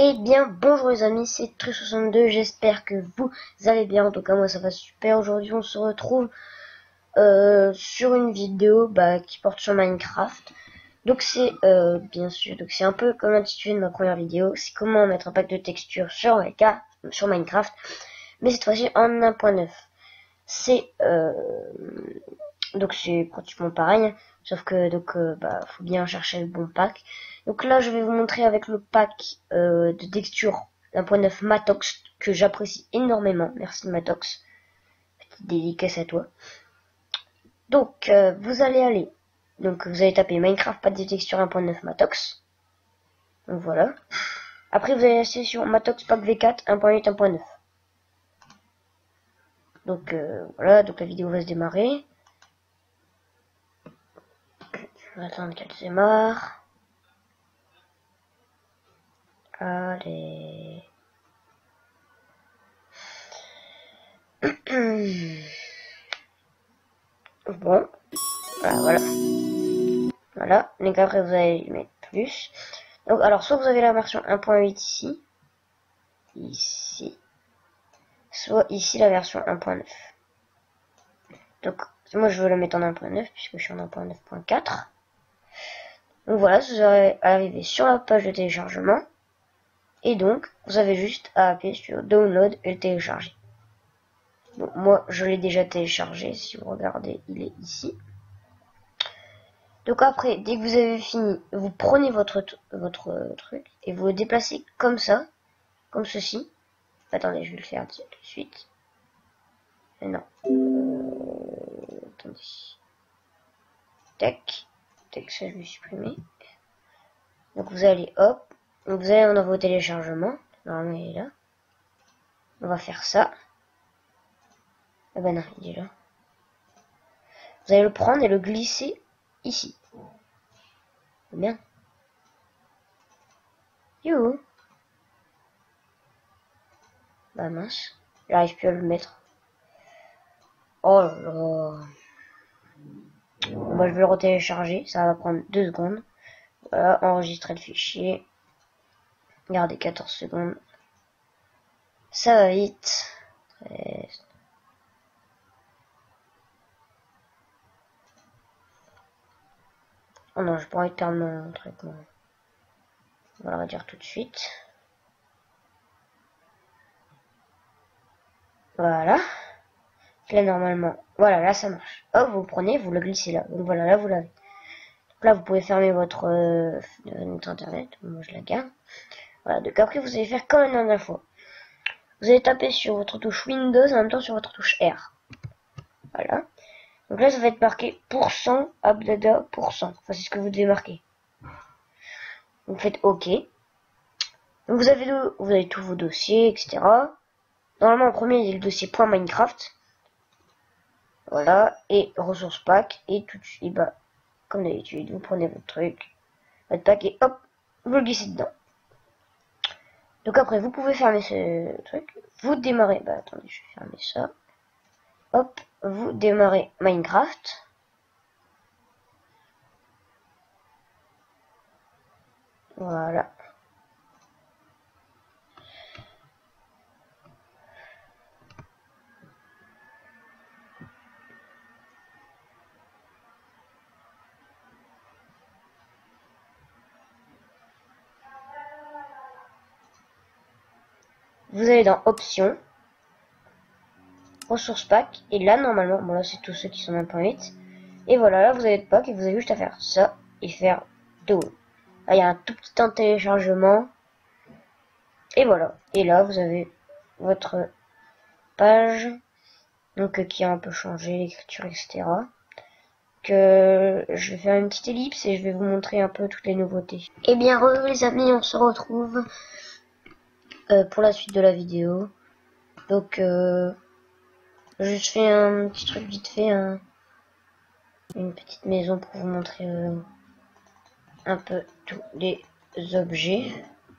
Eh bien, bonjour les amis, c'est Tri62, j'espère que vous allez bien. En tout cas, moi ça va super. Aujourd'hui, on se retrouve sur une vidéo qui porte sur Minecraft. Donc c'est bien sûr, donc c'est un peu comme l'intitulé de ma première vidéo, c'est comment mettre un pack de texture sur Minecraft, mais cette fois-ci en 1.9. C'est donc c'est pratiquement pareil, sauf que faut bien chercher le bon pack. Donc là je vais vous montrer avec le pack de texture 1.9 Matox que j'apprécie énormément. Merci Matox, petite dédicace à toi. Donc vous allez taper Minecraft pack de texture 1.9 Matox. Donc voilà. Après vous allez rester sur Matox pack V4 1.8 1.9. Donc voilà, donc la vidéo va se démarrer. Je vais attendre qu'elle démarre. Allez. Bon. Voilà. Voilà. Donc après vous allez mettre plus. Donc alors soit vous avez la version 1.8 ici. Ici. Soit ici la version 1.9. Donc moi je veux la mettre en 1.9 puisque je suis en 1.9.4. Donc voilà, vous allez arriver sur la page de téléchargement. Et donc, vous avez juste à appuyer sur Download et le télécharger. Donc, moi, je l'ai déjà téléchargé. Si vous regardez, il est ici. Donc après, dès que vous avez fini, vous prenez votre truc et vous le déplacez comme ça, comme ceci. Attendez, je vais le faire tout de suite. Mais non. Attendez. Tac. Tac, ça je vais supprimer. Donc vous allez, hop. Donc vous allez dans vos téléchargements. Normalement, il est là. On va faire ça. Ah bah non, il est là. Vous allez le prendre et le glisser ici. Bien. Youhou. Bah mince. J'arrive plus à le mettre. Oh là là. Bon, je vais le retélécharger. Ça va prendre 2 secondes. Voilà, enregistrer le fichier. Gardez 14 secondes. Ça va vite. 13. Oh non, je pourrais perdre mon traitement. On va le redire tout de suite. Voilà. Là, normalement, voilà, là, ça marche. Hop, vous prenez, vous le glissez là. Donc voilà, là, vous l'avez. Donc là, vous pouvez fermer votre internet. Moi, je la garde. Voilà, donc après, vous allez faire comme la dernière fois. Vous allez taper sur votre touche Windows en même temps sur votre touche R. Voilà. Donc là, ça va être marqué %, %. Enfin, c'est ce que vous devez marquer. Vous faites OK. Donc vous avez tous vos dossiers, etc. Normalement, en premier, il y a le dossier .minecraft. Voilà. Et ressources pack. Et tout de suite, comme d'habitude, vous prenez votre truc, votre pack, et hop, vous le glissez dedans. Donc après, vous pouvez fermer ce truc. Vous démarrez. Attendez, je vais fermer ça. Hop, vous démarrez Minecraft. Voilà. Vous allez dans Options, Ressources Pack, et là normalement, bon là c'est tous ceux qui sont 1.8, et voilà, là vous avez le pack et vous avez juste à faire ça et faire Download. Là il y a un tout petit temps de téléchargement, et voilà, et là vous avez votre page, donc qui a un peu changé l'écriture, etc. Que je vais faire une petite ellipse et je vais vous montrer un peu toutes les nouveautés. Et bien les amis, on se retrouve pour la suite de la vidéo. Donc je fais un petit truc vite fait, une petite maison pour vous montrer un peu tous les objets.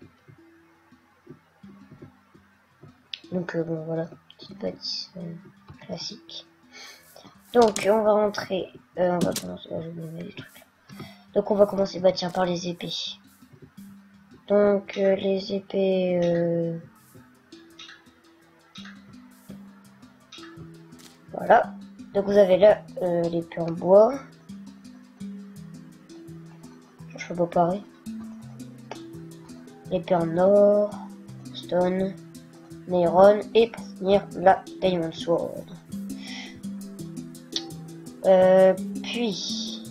Donc bon voilà, petite bâtisse classique. Donc on va rentrer, on va commencer, des trucs. Donc on va commencer tiens, par les épées. Donc les épées, voilà. Donc vous avez là l'épée en bois. Je peux pas pareil. L'épée en or, stone, Neyron et pour finir la Diamond Sword. Puis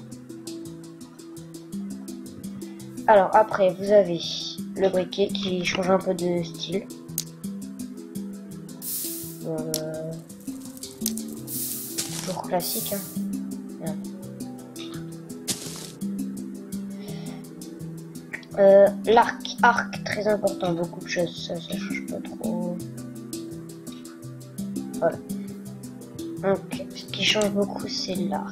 alors après vous avez le briquet qui change un peu de style. Toujours classique, hein. L'arc, très important, beaucoup de choses, ça change pas trop. Voilà. Donc, ce qui change beaucoup, c'est l'arc.